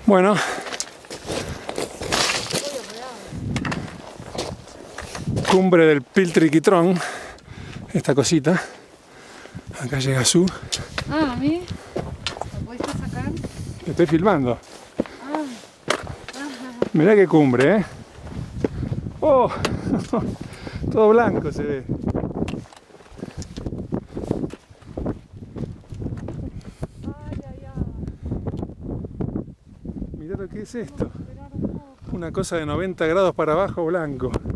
Bueno, cumbre del Piltriquitrón, esta cosita. Acá llega Su. Ah, ¿a mí? ¿Lo pudiste sacar? Te estoy filmando. Ah. Mirá qué cumbre, ¿eh? ¡Oh! Todo blanco se ve. Ay, ay, ay. Mirá lo que es esto. Una cosa de 90 grados para abajo blanco.